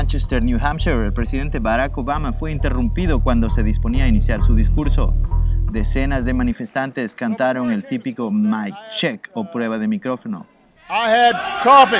Manchester, New Hampshire, el presidente Barack Obama fue interrumpido cuando se disponía a iniciar su discurso. Decenas de manifestantes cantaron el típico mic check o prueba de micrófono. I had coffee.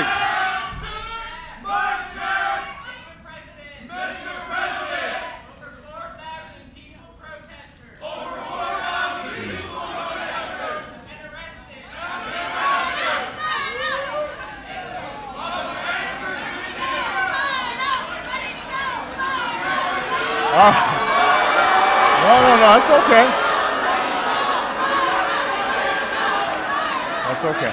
No, that's okay. That's okay.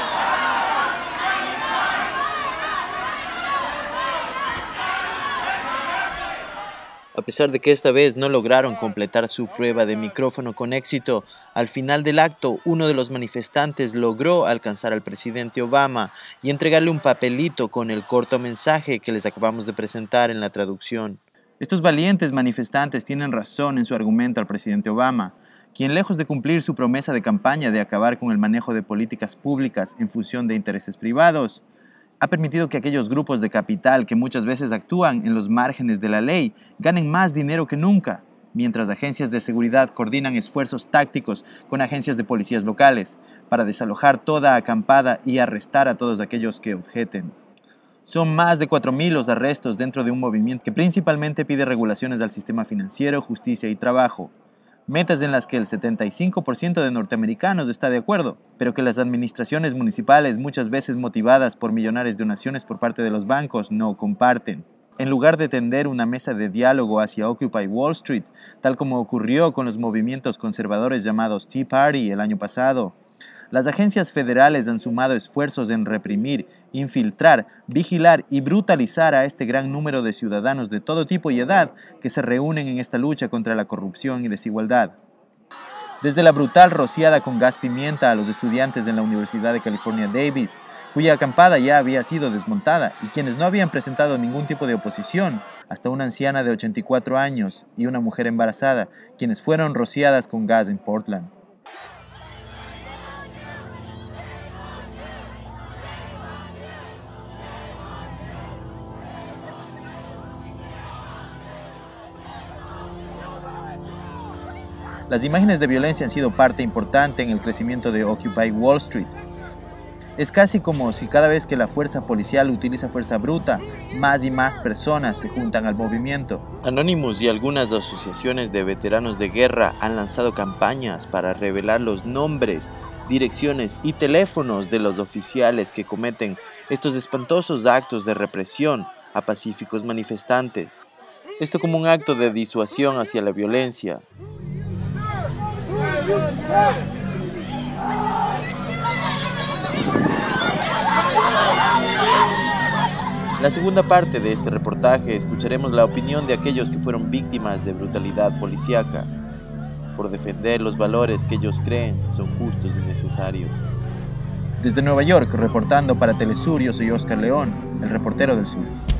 A pesar de que esta vez no lograron completar su prueba de micrófono con éxito, al final del acto uno de los manifestantes logró alcanzar al presidente Obama y entregarle un papelito con el corto mensaje que les acabamos de presentar en la traducción. Estos valientes manifestantes tienen razón en su argumento al presidente Obama, quien lejos de cumplir su promesa de campaña de acabar con el manejo de políticas públicas en función de intereses privados, ha permitido que aquellos grupos de capital que muchas veces actúan en los márgenes de la ley ganen más dinero que nunca, mientras agencias de seguridad coordinan esfuerzos tácticos con agencias de policías locales para desalojar toda acampada y arrestar a todos aquellos que objeten. Son más de 4.000 los arrestos dentro de un movimiento que principalmente pide regulaciones al sistema financiero, justicia y trabajo, metas en las que el 75% de norteamericanos está de acuerdo, pero que las administraciones municipales, muchas veces motivadas por millonarias donaciones por parte de los bancos, no comparten. En lugar de tender una mesa de diálogo hacia Occupy Wall Street, tal como ocurrió con los movimientos conservadores llamados Tea Party el año pasado, las agencias federales han sumado esfuerzos en reprimir, infiltrar, vigilar y brutalizar a este gran número de ciudadanos de todo tipo y edad que se reúnen en esta lucha contra la corrupción y desigualdad. Desde la brutal rociada con gas pimienta a los estudiantes de la Universidad de California Davis, cuya acampada ya había sido desmontada y quienes no habían presentado ningún tipo de oposición, hasta una anciana de 84 años y una mujer embarazada, quienes fueron rociadas con gas en Portland. Las imágenes de violencia han sido parte importante en el crecimiento de Occupy Wall Street. Es casi como si cada vez que la fuerza policial utiliza fuerza bruta, más y más personas se juntan al movimiento. Anonymous y algunas asociaciones de veteranos de guerra han lanzado campañas para revelar los nombres, direcciones y teléfonos de los oficiales que cometen estos espantosos actos de represión a pacíficos manifestantes. Esto como un acto de disuasión hacia la violencia. En la segunda parte de este reportaje escucharemos la opinión de aquellos que fueron víctimas de brutalidad policíaca por defender los valores que ellos creen son justos y necesarios. Desde Nueva York, reportando para Telesur, yo soy Oscar León, el reportero del sur.